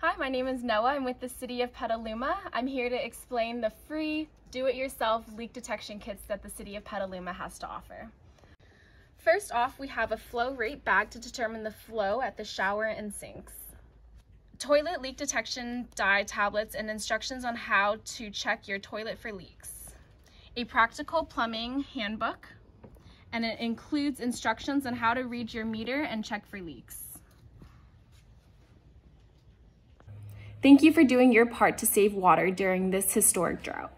Hi, my name is Noah. I'm with the City of Petaluma. I'm here to explain the free do-it-yourself leak detection kits that the City of Petaluma has to offer. First off, we have a flow rate bag to determine the flow at the shower and sinks, toilet leak detection dye tablets and instructions on how to check your toilet for leaks, a practical plumbing handbook, and it includes instructions on how to read your meter and check for leaks. Thank you for doing your part to save water during this historic drought.